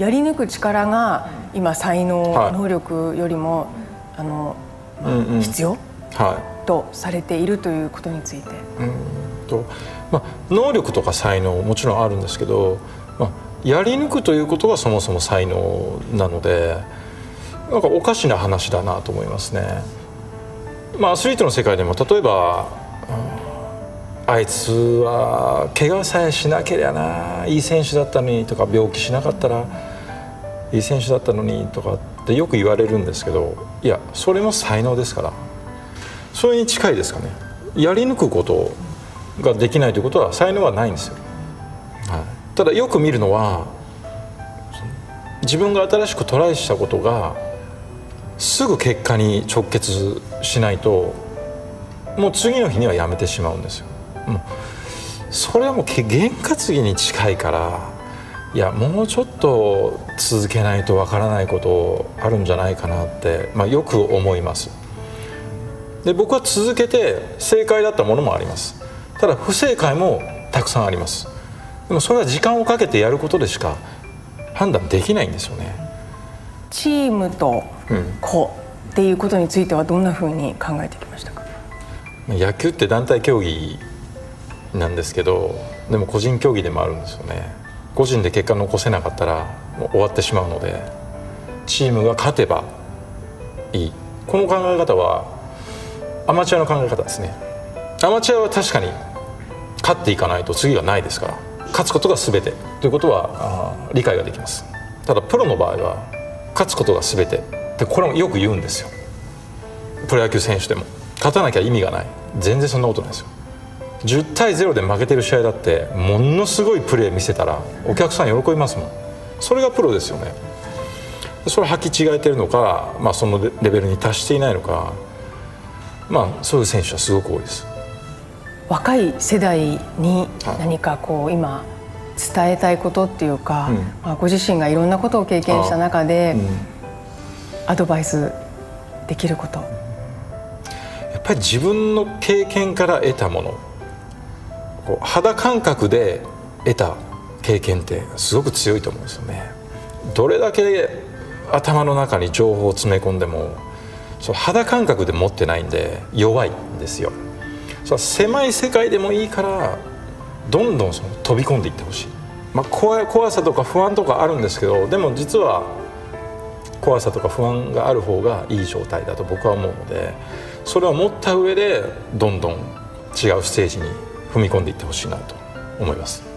やり抜く力が今才能、能力よりも必要とされているということについて。 能力とか才能もちろんあるんですけど、やり抜くということがそもそも才能なので、なんかおかしな話だなと思いますね。アスリートの世界でも例えば、あいつは怪我さえしなければないい選手だったのにとか、病気しなかったらいい選手だったのにとかってよく言われるんですけど、いやそれも才能ですから、それに近いですかね。やり抜くことができないということは才能はないんですよ。ただよく見るのは、自分が新しくトライしたことがすぐ結果に直結しないと、もう次の日にはやめてしまうんですよ。それはもう験担ぎに近いから、いやもうちょっと続けないとわからないことあるんじゃないかなって、よく思います。で僕は続けて正解だったものもあります。ただ不正解もたくさんあります。でもそれは時間をかけてやることでしか判断できないんですよね。 チームと個っていうことについてはどんなふうに考えてきましたか？ 野球って団体競技なんですけど、でも個人競技でもあるんですよね。個人で結果残せなかったらもう終わってしまうので、チームが勝てばいい、この考え方はアマチュアの考え方ですね。アマチュアは確かに勝っていかないと次がないですから、勝つことが全てということは理解ができます。ただプロの場合は勝つことが全てってこれもよく言うんですよ。プロ野球選手でも勝たなきゃ意味がない、全然そんなことないですよ。10対0で負けてる試合だってものすごいプレー見せたらお客さん喜びますもん。それがプロですよね。それ履き違えてるのか、そのレベルに達していないのか、そういう選手はすごく多いです。 若い世代に何か今伝えたいことっていうか、ご自身がいろんなことを経験した中でアドバイスできること。 やっぱり自分の経験から得たもの、肌感覚で得た経験ってすごく強いと思うんですよね。どれだけ頭の中に情報を詰め込んでも、その肌感覚で持ってないんで弱いんですよ。狭い世界でもいいからどんどん飛び込んでいってほしい。怖さとか不安とかあるんですけど、でも実は怖さとか不安がある方がいい状態だと僕は思うので、それを持った上でどんどん違うステージに踏み込んでいってほしいなと思います。